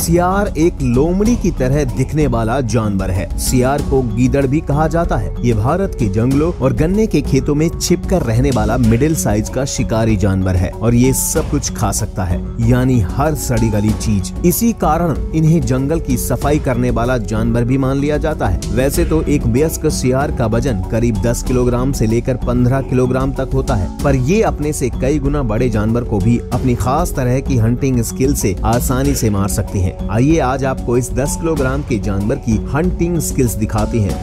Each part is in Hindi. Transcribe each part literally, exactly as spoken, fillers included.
सियार एक लोमड़ी की तरह दिखने वाला जानवर है। सियार को गीदड़ भी कहा जाता है। ये भारत के जंगलों और गन्ने के खेतों में छिपकर रहने वाला मिडिल साइज का शिकारी जानवर है और ये सब कुछ खा सकता है, यानी हर सड़ी गली चीज। इसी कारण इन्हें जंगल की सफाई करने वाला जानवर भी मान लिया जाता है। वैसे तो एक वयस्क सियार का वजन करीब दस किलोग्राम से लेकर पंद्रह किलोग्राम तक होता है, पर ये अपने से कई गुना बड़े जानवर को भी अपनी खास तरह की हंटिंग स्किल से आसानी से मार सकते हैं। आइए आज आपको इस दस किलोग्राम के जानवर की हंटिंग स्किल्स दिखाते हैं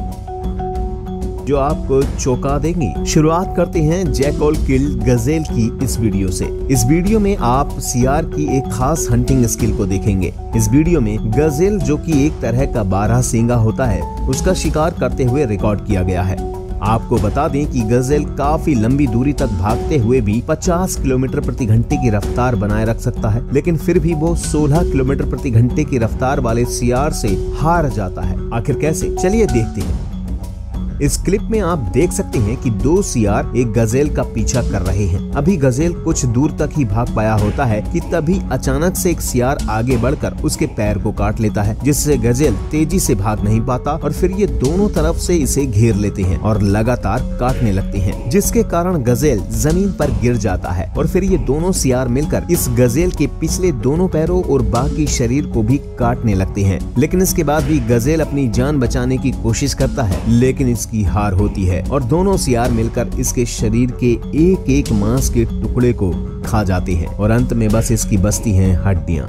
जो आपको चौंका देंगी। शुरुआत करते हैं जैकल किल्ड गजेल की इस वीडियो से। इस वीडियो में आप सियार की एक खास हंटिंग स्किल को देखेंगे। इस वीडियो में गजेल, जो कि एक तरह का बारह सींगा होता है, उसका शिकार करते हुए रिकॉर्ड किया गया है। आपको बता दें कि गजेल काफी लंबी दूरी तक भागते हुए भी पचास किलोमीटर प्रति घंटे की रफ्तार बनाए रख सकता है, लेकिन फिर भी वो सोलह किलोमीटर प्रति घंटे की रफ्तार वाले सियार से हार जाता है। आखिर कैसे, चलिए देखते हैं। इस क्लिप में आप देख सकते हैं कि दो सियार एक गजेल का पीछा कर रहे हैं। अभी गजेल कुछ दूर तक ही भाग पाया होता है कि तभी अचानक से एक सियार आगे बढ़कर उसके पैर को काट लेता है, जिससे गजेल तेजी से भाग नहीं पाता और फिर ये दोनों तरफ से इसे घेर लेते हैं और लगातार काटने लगते हैं, जिसके कारण गजेल जमीन पर गिर जाता है। और फिर ये दोनों सियार मिलकर इस गजेल के पिछले दोनों पैरों और बाकी शरीर को भी काटने लगते हैं। लेकिन इसके बाद भी गजेल अपनी जान बचाने की कोशिश करता है, लेकिन की हार होती है और दोनों सियार मिलकर इसके शरीर के एक एक मांस के टुकड़े को खा जाते हैं और अंत में बस इसकी बचती हैं हड्डियां।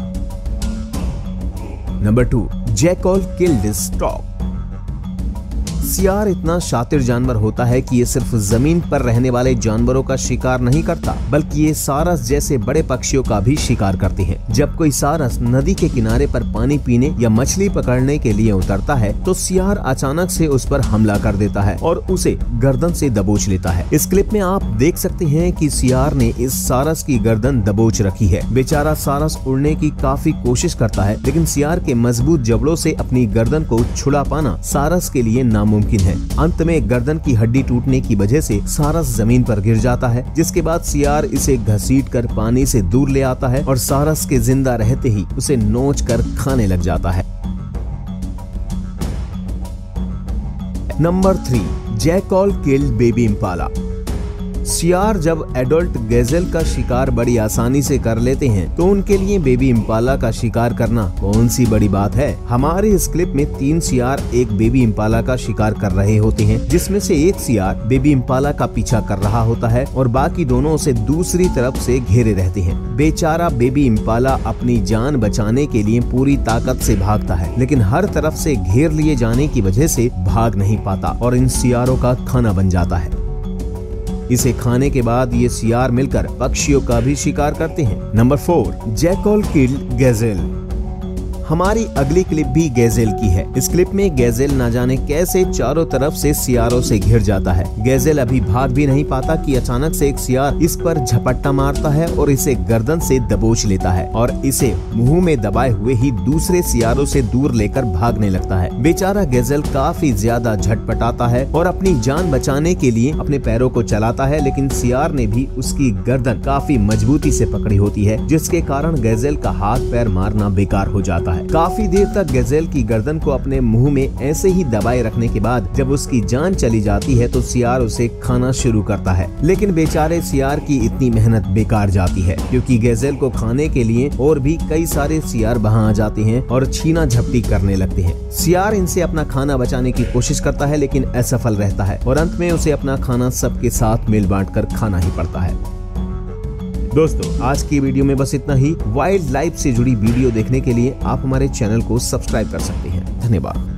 Number two, jackal killed stork. सियार इतना शातिर जानवर होता है कि ये सिर्फ जमीन पर रहने वाले जानवरों का शिकार नहीं करता, बल्कि ये सारस जैसे बड़े पक्षियों का भी शिकार करते हैं। जब कोई सारस नदी के किनारे पर पानी पीने या मछली पकड़ने के लिए उतरता है तो सियार अचानक से उस पर हमला कर देता है और उसे गर्दन से दबोच लेता है। इस क्लिप में आप देख सकते हैं कि सियार ने इस सारस की गर्दन दबोच रखी है। बेचारा सारस उड़ने की काफी कोशिश करता है, लेकिन सियार के मजबूत जबड़ों से अपनी गर्दन को छुड़ा पाना सारस के लिए नामुमकिन मुमकिन है। अंत में गर्दन की हड्डी टूटने की वजह से सारस जमीन पर गिर जाता है, जिसके बाद सियार इसे घसीटकर पानी से दूर ले आता है और सारस के जिंदा रहते ही उसे नोच कर खाने लग जाता है। Number three, jackal killed baby impala. सियार जब एडल्ट गजेल का शिकार बड़ी आसानी से कर लेते हैं तो उनके लिए बेबी इम्पाला का शिकार करना कौन सी बड़ी बात है। हमारे इस क्लिप में तीन सियार एक बेबी इम्पाला का शिकार कर रहे होते हैं, जिसमें से एक सियार बेबी इम्पाला का पीछा कर रहा होता है और बाकी दोनों उसे दूसरी तरफ से घेरे रहते हैं। बेचारा बेबी इम्पाला अपनी जान बचाने के लिए पूरी ताकत से भागता है, लेकिन हर तरफ से घेर लिए जाने की वजह से भाग नहीं पाता और इन सियारों का खाना बन जाता है। इसे खाने के बाद ये सियार मिलकर पक्षियों का भी शिकार करते हैं। Number four, jackal killed gazelle. हमारी अगली क्लिप भी गजेल की है। इस क्लिप में गजेल न जाने कैसे चारों तरफ से सियारों से घिर जाता है। गजेल अभी भाग भी नहीं पाता कि अचानक से एक सियार इस पर झपट्टा मारता है और इसे गर्दन से दबोच लेता है और इसे मुंह में दबाए हुए ही दूसरे सियारों से दूर लेकर भागने लगता है। बेचारा गजेल काफी ज्यादा झटपटाता है और अपनी जान बचाने के लिए अपने पैरों को चलाता है, लेकिन सियार ने भी उसकी गर्दन काफी मजबूती से पकड़ी होती है, जिसके कारण गजेल का हाथ पैर मारना बेकार हो जाता है। काफी देर तक गजेल की गर्दन को अपने मुंह में ऐसे ही दबाए रखने के बाद जब उसकी जान चली जाती है तो सियार उसे खाना शुरू करता है, लेकिन बेचारे सियार की इतनी मेहनत बेकार जाती है, क्योंकि गजेल को खाने के लिए और भी कई सारे सियार वहां आ जाते हैं और छीना झपटी करने लगते हैं। सियार इनसे अपना खाना बचाने की कोशिश करता है, लेकिन असफल रहता है और अंत में उसे अपना खाना सबके साथ मिल बांट कर खाना ही पड़ता है। दोस्तों, आज की वीडियो में बस इतना ही। वाइल्ड लाइफ से जुड़ी वीडियो देखने के लिए आप हमारे चैनल को सब्सक्राइब कर सकते हैं। धन्यवाद।